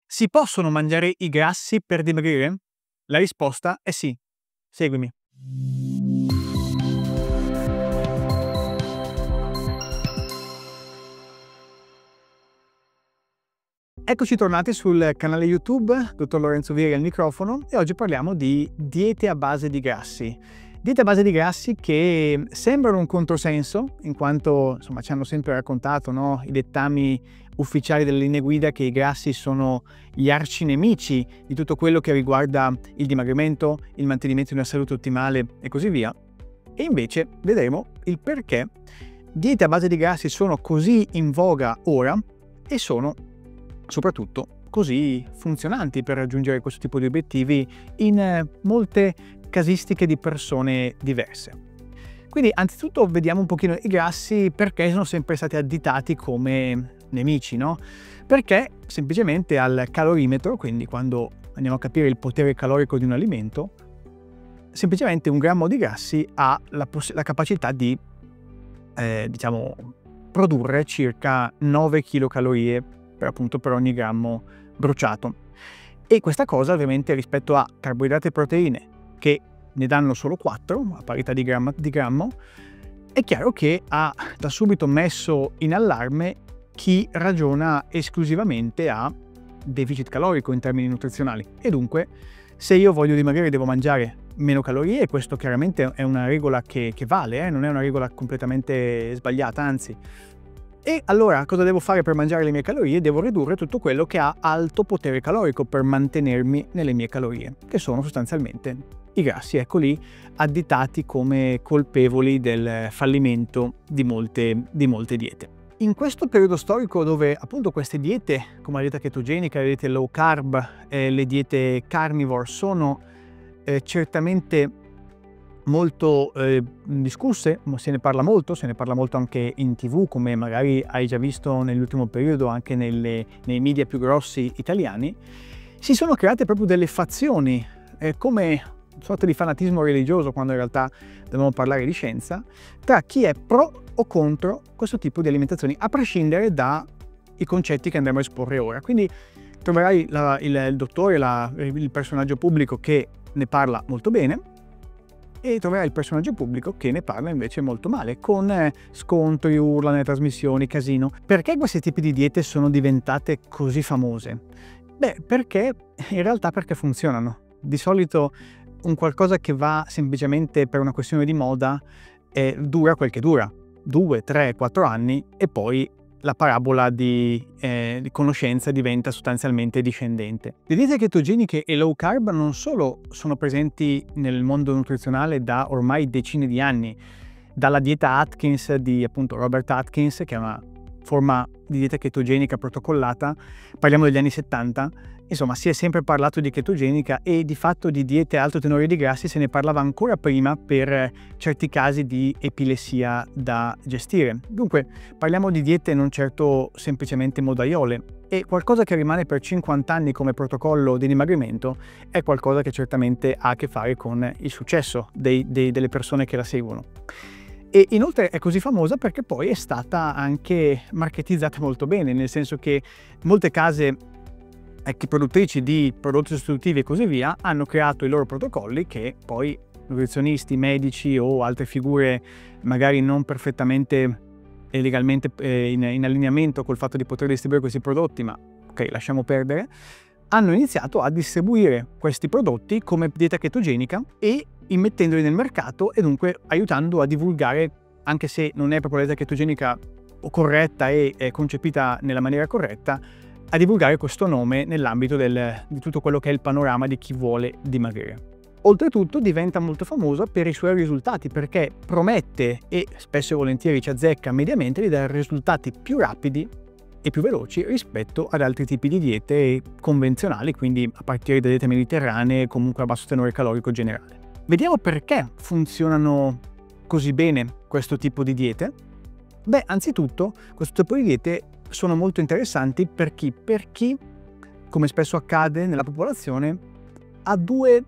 Si possono mangiare i grassi per dimagrire? La risposta è sì. Seguimi. Eccoci tornati sul canale YouTube, Dottor Lorenzo Vieri al microfono, e oggi parliamo di diete a base di grassi. Diete a base di grassi che sembrano un controsenso, in quanto insomma ci hanno sempre raccontato, no, i dettami ufficiali delle linee guida, che i grassi sono gli arcinemici di tutto quello che riguarda il dimagrimento, il mantenimento di una salute ottimale e così via. E invece vedremo il perché diete a base di grassi sono così in voga ora e sono soprattutto così funzionanti per raggiungere questo tipo di obiettivi in molte casistiche di persone diverse. Quindi anzitutto vediamo un pochino i grassi, perché sono sempre stati additati come nemici, no? Perché semplicemente al calorimetro, quindi quando andiamo a capire il potere calorico di un alimento, semplicemente un grammo di grassi ha la capacità di produrre circa 9 kcal per ogni grammo bruciato. E questa cosa ovviamente rispetto a carboidrati e proteine, che ne danno solo 4 a parità di grammo, è chiaro che ha da subito messo in allarme chi ragiona esclusivamente a deficit calorico in termini nutrizionali. E dunque, se io voglio dimagrire devo mangiare meno calorie, e questo chiaramente è una regola che vale, non è una regola completamente sbagliata, anzi. E allora cosa devo fare per mangiare le mie calorie? Devo ridurre tutto quello che ha alto potere calorico per mantenermi nelle mie calorie, che sono sostanzialmente i grassi, ecco lì, additati come colpevoli del fallimento di molte diete. In questo periodo storico dove appunto queste diete, come la dieta chetogenica, le diete low carb, le diete carnivore, sono certamente molto discusse, se ne parla molto anche in TV, come magari hai già visto nell'ultimo periodo anche nei media più grossi italiani. Si sono create proprio delle fazioni, come una sorta di fanatismo religioso, quando in realtà dobbiamo parlare di scienza, tra chi è pro o contro questo tipo di alimentazioni, a prescindere dai concetti che andremo a esporre ora. Quindi troverai il dottore, il personaggio pubblico che ne parla molto bene, e troverai il personaggio pubblico che ne parla invece molto male, con scontri, urla nelle trasmissioni, casino. Perché questi tipi di diete sono diventate così famose? Beh, perché in realtà funzionano. Di solito un qualcosa che va semplicemente per una questione di moda dura quel che dura, 2, 3, 4 anni, e poi la parabola di conoscenza diventa sostanzialmente discendente. Le diete chetogeniche e low carb non solo sono presenti nel mondo nutrizionale da ormai decine di anni, dalla dieta Atkins di appunto Robert Atkins, che è una forma di dieta chetogenica protocollata, parliamo degli anni 70, insomma si è sempre parlato di chetogenica, e di fatto di diete a alto tenore di grassi se ne parlava ancora prima per certi casi di epilessia da gestire. Dunque parliamo di diete non certo semplicemente modaiole, e qualcosa che rimane per 50 anni come protocollo di dimagrimento è qualcosa che certamente ha a che fare con il successo delle persone che la seguono. E inoltre è così famosa perché poi è stata anche marketizzata molto bene, nel senso che molte case produttrici di prodotti sostitutivi e così via hanno creato i loro protocolli, che poi nutrizionisti, medici o altre figure magari non perfettamente e legalmente in allineamento col fatto di poter distribuire questi prodotti, ma ok, lasciamo perdere, hanno iniziato a distribuire questi prodotti come dieta chetogenica e immettendoli nel mercato, e dunque aiutando a divulgare, anche se non è proprio la dieta chetogenica corretta e concepita nella maniera corretta, a divulgare questo nome nell'ambito di tutto quello che è il panorama di chi vuole dimagrire. Oltretutto diventa molto famosa per i suoi risultati, perché promette, e spesso e volentieri ci azzecca mediamente, di dare risultati più rapidi e più veloci rispetto ad altri tipi di diete convenzionali, quindi a partire da diete mediterranee, comunque a basso tenore calorico generale. Vediamo perché funzionano così bene questo tipo di diete. Beh, anzitutto questo tipo di diete sono molto interessanti per chi, come spesso accade nella popolazione, ha due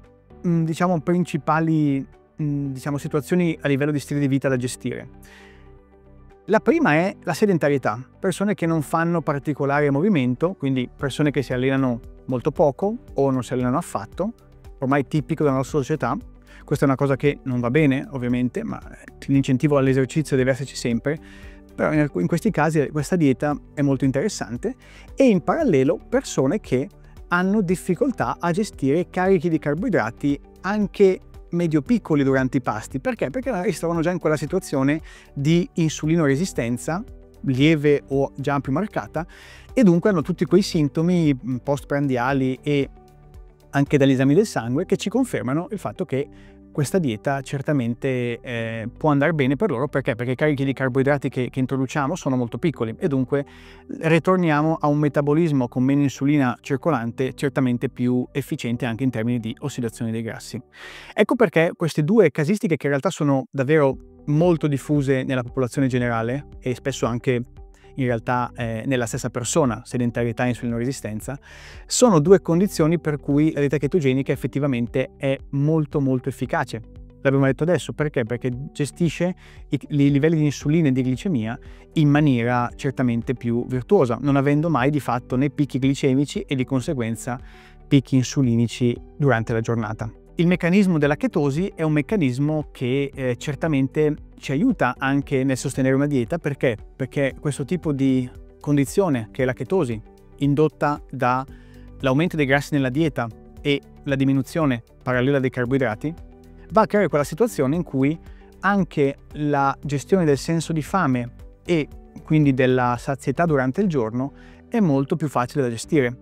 principali situazioni a livello di stile di vita da gestire. La prima è la sedentarietà, persone che non fanno particolare movimento, quindi persone che si allenano molto poco o non si allenano affatto, ormai tipico della nostra società. Questa è una cosa che non va bene, ovviamente, ma l'incentivo all'esercizio deve esserci sempre, però in questi casi questa dieta è molto interessante. E in parallelo persone che hanno difficoltà a gestire carichi di carboidrati anche medio-piccoli durante i pasti. Perché? Perché magari si trovano già in quella situazione di insulinoresistenza, lieve o già più marcata, e dunque hanno tutti quei sintomi postprandiali e anche dagli esami del sangue che ci confermano il fatto che questa dieta certamente può andare bene per loro. Perché? Perché i carichi di carboidrati che introduciamo sono molto piccoli e dunque ritorniamo a un metabolismo con meno insulina circolante, certamente più efficiente anche in termini di ossidazione dei grassi. Ecco perché queste due casistiche, che in realtà sono davvero molto diffuse nella popolazione generale e spesso anche in realtà nella stessa persona, sedentarietà e insulinoresistenza, sono due condizioni per cui la dieta chetogenica effettivamente è molto efficace. L'abbiamo detto adesso, perché? Perché gestisce i livelli di insulina e di glicemia in maniera certamente più virtuosa, non avendo mai di fatto né picchi glicemici e di conseguenza picchi insulinici durante la giornata. Il meccanismo della chetosi è un meccanismo che certamente ci aiuta anche nel sostenere una dieta. Perché? Perché questo tipo di condizione, che è la chetosi, indotta dall'aumento dei grassi nella dieta e la diminuzione parallela dei carboidrati, va a creare quella situazione in cui anche la gestione del senso di fame e quindi della sazietà durante il giorno è molto più facile da gestire.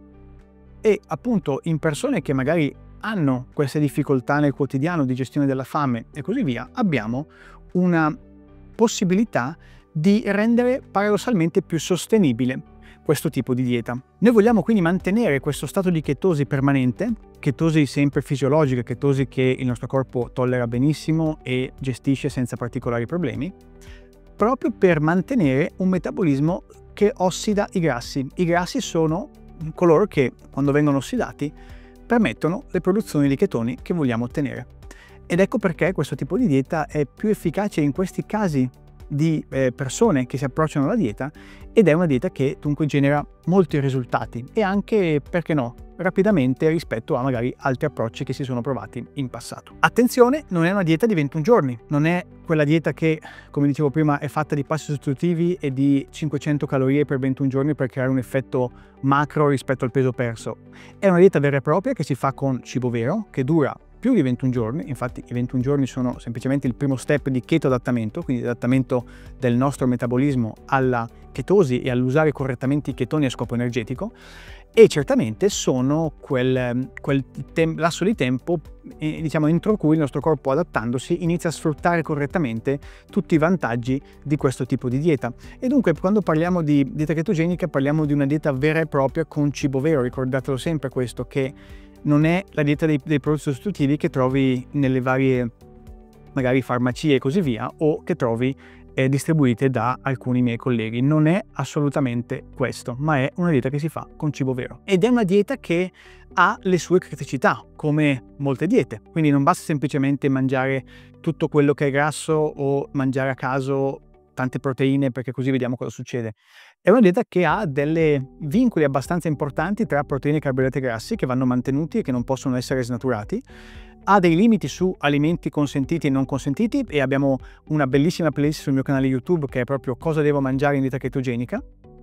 E appunto in persone che magari hanno queste difficoltà nel quotidiano di gestione della fame e così via, abbiamo una possibilità di rendere paradossalmente più sostenibile questo tipo di dieta. Noi vogliamo quindi mantenere questo stato di chetosi permanente, chetosi sempre fisiologica, chetosi che il nostro corpo tollera benissimo e gestisce senza particolari problemi, proprio per mantenere un metabolismo che ossida i grassi. I grassi sono coloro che, quando vengono ossidati, permettono le produzioni di chetoni che vogliamo ottenere. Ed ecco perché questo tipo di dieta è più efficace in questi casi di persone che si approcciano alla dieta, ed è una dieta che dunque genera molti risultati e anche, perché no, rapidamente rispetto a magari altri approcci che si sono provati in passato. Attenzione, non è una dieta di 21 giorni, non è quella dieta che, come dicevo prima, è fatta di pasti sostitutivi e di 500 calorie per 21 giorni per creare un effetto macro rispetto al peso perso. È una dieta vera e propria che si fa con cibo vero, che dura più di 21 giorni, infatti i 21 giorni sono semplicemente il primo step di chetoadattamento, quindi adattamento del nostro metabolismo alla chetosi e all'usare correttamente i chetoni a scopo energetico, e certamente sono quel lasso di tempo diciamo entro cui il nostro corpo, adattandosi, inizia a sfruttare correttamente tutti i vantaggi di questo tipo di dieta. E dunque quando parliamo di dieta chetogenica parliamo di una dieta vera e propria con cibo vero. Ricordatelo sempre questo, che non è la dieta dei prodotti sostitutivi che trovi nelle varie magari farmacie e così via, o che trovi distribuite da alcuni miei colleghi. Non è assolutamente questo, ma è una dieta che si fa con cibo vero. Ed è una dieta che ha le sue criticità, come molte diete. Quindi non basta semplicemente mangiare tutto quello che è grasso o mangiare a caso tante proteine, perché così vediamo cosa succede. È una dieta che ha delle vincoli abbastanza importanti tra proteine, carboidrati e grassi, che vanno mantenuti e che non possono essere snaturati. Ha dei limiti su alimenti consentiti e non consentiti, e abbiamo una bellissima playlist sul mio canale YouTube che è proprio cosa devo mangiare in dieta chetogenica.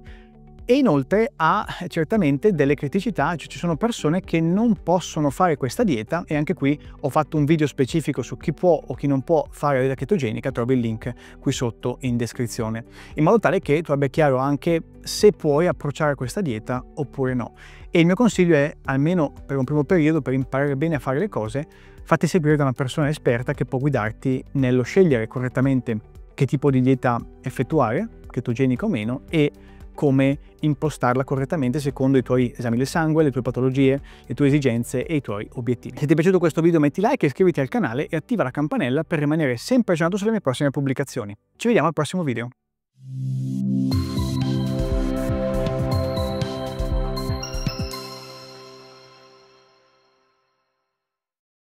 E inoltre ha certamente delle criticità, cioè ci sono persone che non possono fare questa dieta, e anche qui ho fatto un video specifico su chi può o chi non può fare la dieta chetogenica. Trovi il link qui sotto in descrizione, in modo tale che tu abbia chiaro anche se puoi approcciare questa dieta oppure no. E il mio consiglio è, almeno per un primo periodo, per imparare bene a fare le cose, fatti seguire da una persona esperta che può guidarti nello scegliere correttamente che tipo di dieta effettuare, chetogenica o meno, e come impostarla correttamente secondo i tuoi esami del sangue, le tue patologie, le tue esigenze e i tuoi obiettivi. Se ti è piaciuto questo video metti like, iscriviti al canale e attiva la campanella per rimanere sempre aggiornato sulle mie prossime pubblicazioni. Ci vediamo al prossimo video.